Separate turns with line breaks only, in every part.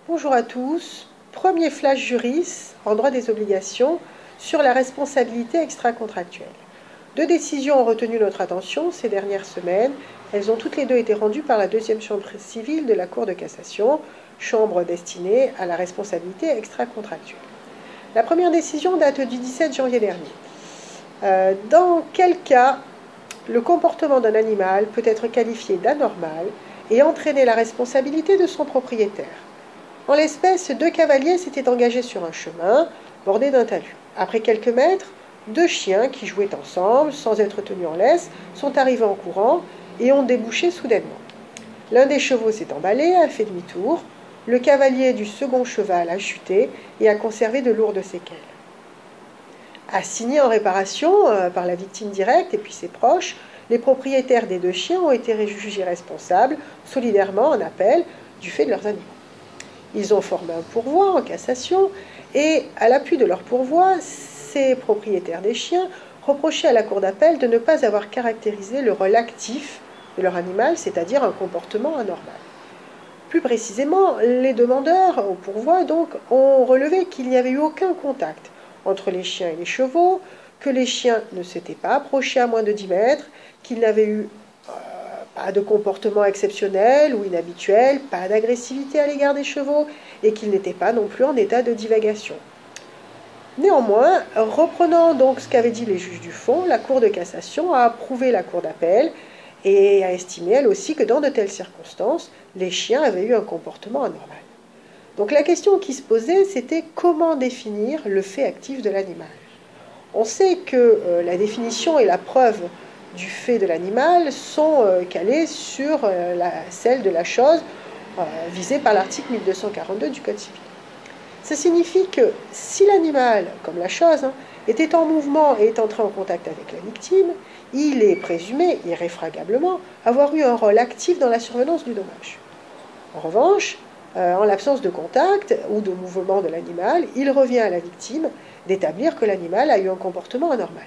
Bonjour à tous. Premier flash juris en droit des obligations sur la responsabilité extra-contractuelle. Deux décisions ont retenu notre attention ces dernières semaines. Elles ont toutes les deux été rendues par la deuxième chambre civile de la Cour de cassation, chambre destinée à la responsabilité extra-contractuelle. La première décision date du 17 janvier dernier. Dans quel cas le comportement d'un animal peut être qualifié d'anormal et entraîner la responsabilité de son propriétaire? En l'espèce, deux cavaliers s'étaient engagés sur un chemin bordé d'un talus. Après quelques mètres, deux chiens qui jouaient ensemble, sans être tenus en laisse, sont arrivés en courant et ont débouché soudainement. L'un des chevaux s'est emballé, a fait demi-tour. Le cavalier du second cheval a chuté et a conservé de lourdes séquelles. Assignés en réparation par la victime directe et puis ses proches, les propriétaires des deux chiens ont été jugés responsables, solidairement en appel, du fait de leurs animaux. Ils ont formé un pourvoi en cassation et, à l'appui de leur pourvoi, ces propriétaires des chiens reprochaient à la cour d'appel de ne pas avoir caractérisé le rôle actif de leur animal, c'est-à-dire un comportement anormal. Plus précisément, les demandeurs au pourvoi donc ont relevé qu'il n'y avait eu aucun contact entre les chiens et les chevaux, que les chiens ne s'étaient pas approchés à moins de 10 mètres, qu'ils n'avaient eu pas de comportement exceptionnel ou inhabituel, pas d'agressivité à l'égard des chevaux, et qu'ils n'étaient pas non plus en état de divagation. Néanmoins, reprenant donc ce qu'avaient dit les juges du fond, la Cour de cassation a approuvé la Cour d'appel et a estimé elle aussi que dans de telles circonstances, les chiens avaient eu un comportement anormal. Donc la question qui se posait, c'était comment définir le fait actif de l'animal. On sait que la définition et la preuve du fait de l'animal sont calées sur celle de la chose visée par l'article 1242 du Code civil. Ça signifie que si l'animal, comme la chose, était en mouvement et est entré en contact avec la victime, il est présumé, irréfragablement, avoir eu un rôle actif dans la survenance du dommage. En revanche, en l'absence de contact ou de mouvement de l'animal, il revient à la victime d'établir que l'animal a eu un comportement anormal.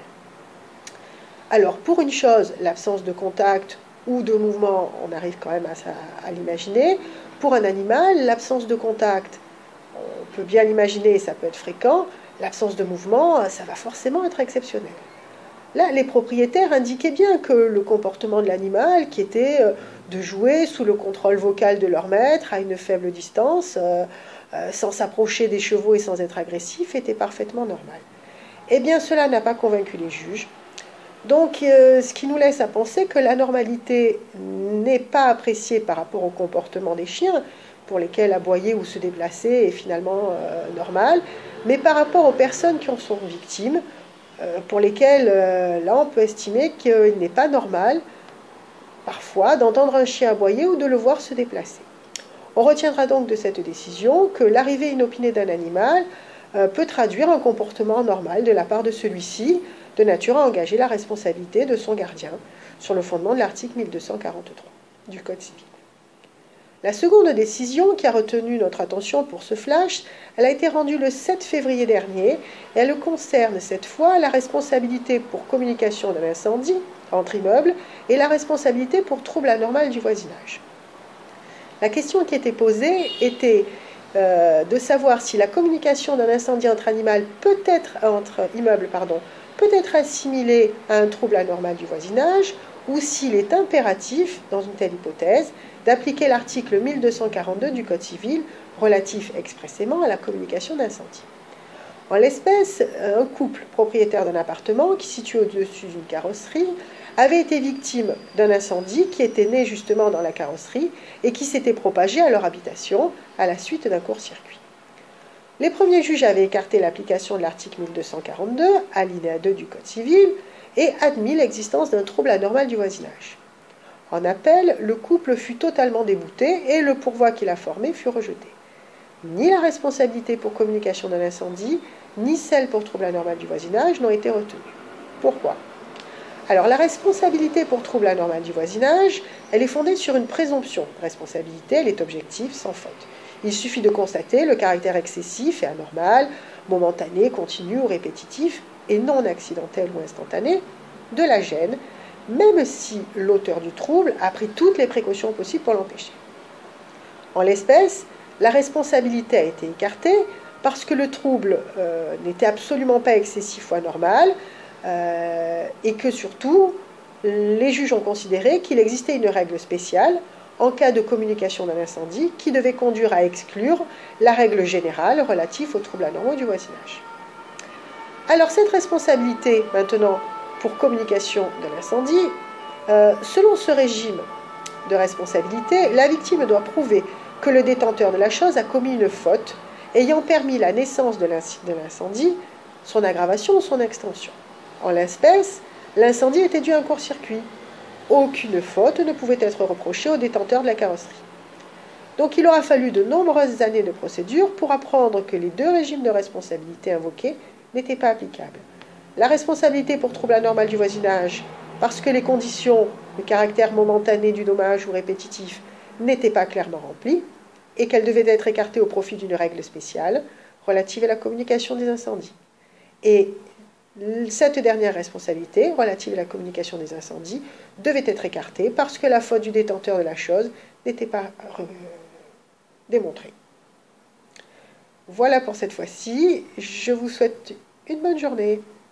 Alors, pour une chose, l'absence de contact ou de mouvement, on arrive quand même à l'imaginer. Pour un animal, l'absence de contact, on peut bien l'imaginer et ça peut être fréquent. L'absence de mouvement, ça va forcément être exceptionnel. Là, les propriétaires indiquaient bien que le comportement de l'animal, qui était de jouer sous le contrôle vocal de leur maître à une faible distance, sans s'approcher des chevaux et sans être agressif, était parfaitement normal. Eh bien, cela n'a pas convaincu les juges. Donc, ce qui nous laisse à penser que l'anormalité n'est pas appréciée par rapport au comportement des chiens, pour lesquels aboyer ou se déplacer est finalement normal, mais par rapport aux personnes qui en sont victimes, pour lesquelles, là, on peut estimer qu'il n'est pas normal, parfois, d'entendre un chien aboyer ou de le voir se déplacer. On retiendra donc de cette décision que l'arrivée inopinée d'un animal peut traduire un comportement normal de la part de celui-ci, de nature à engager la responsabilité de son gardien, sur le fondement de l'article 1243 du Code civil. La seconde décision qui a retenu notre attention pour ce flash, elle a été rendue le 7 février dernier et elle concerne cette fois la responsabilité pour communication d'un incendie entre immeubles et la responsabilité pour trouble anormal du voisinage. La question qui était posée était de savoir si la communication d'un incendie entre immeubles peut être assimilée à un trouble anormal du voisinage ou s'il est impératif, dans une telle hypothèse, d'appliquer l'article 1242 du Code civil relatif expressément à la communication d'incendie. En l'espèce, un couple propriétaire d'un appartement qui situé au-dessus d'une carrosserie avait été victime d'un incendie qui était né justement dans la carrosserie et qui s'était propagé à leur habitation à la suite d'un court-circuit. Les premiers juges avaient écarté l'application de l'article 1242, alinéa 2 du Code civil, et admis l'existence d'un trouble anormal du voisinage. En appel, le couple fut totalement débouté et le pourvoi qu'il a formé fut rejeté. Ni la responsabilité pour communication d'un incendie, ni celle pour trouble anormal du voisinage n'ont été retenues. Pourquoi ? Alors, la responsabilité pour trouble anormal du voisinage, elle est fondée sur une présomption de responsabilité, elle est objective, sans faute. Il suffit de constater le caractère excessif et anormal, momentané, continu ou répétitif, et non accidentel ou instantané, de la gêne, même si l'auteur du trouble a pris toutes les précautions possibles pour l'empêcher. En l'espèce, La responsabilité a été écartée parce que le trouble n'était absolument pas excessif ou anormal et que surtout, les juges ont considéré qu'il existait une règle spéciale en cas de communication d'un incendie qui devait conduire à exclure la règle générale relative aux troubles anormaux du voisinage. Alors cette responsabilité, maintenant, pour communication de l'incendie, selon ce régime de responsabilité, la victime doit prouver que le détenteur de la chose a commis une faute ayant permis la naissance de l'incendie, son aggravation ou son extension. En l'espèce, l'incendie était dû à un court-circuit. Aucune faute ne pouvait être reprochée au détenteur de la carrosserie. Donc il aura fallu de nombreuses années de procédure pour apprendre que les deux régimes de responsabilité invoqués n'étaient pas applicables. La responsabilité pour trouble anormal du voisinage, parce que les conditions, le caractère momentané du dommage ou répétitif, n'étaient pas clairement remplies, et qu'elle devait être écartée au profit d'une règle spéciale relative à la communication des incendies. Et cette dernière responsabilité, relative à la communication des incendies, devait être écartée parce que la faute du détenteur de la chose n'était pas démontrée. Voilà pour cette fois-ci. Je vous souhaite une bonne journée.